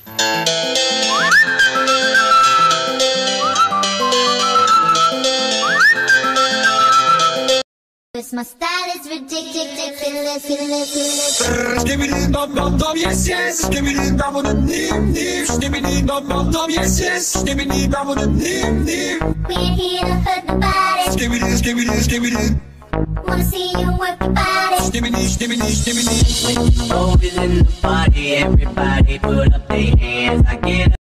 My style is ridiculous. Give me the dum dum dum, yes yes. Give me the dum dum nim nim. Give me the dum dum dum, yes yes. Give me the dum dum nim nim. We're here to hurt the body. Give me this, give me this, give me this. Wanna see you work your body. Give me this, give me this, give me this. When the smoke is in the party, everybody put up their hands. I get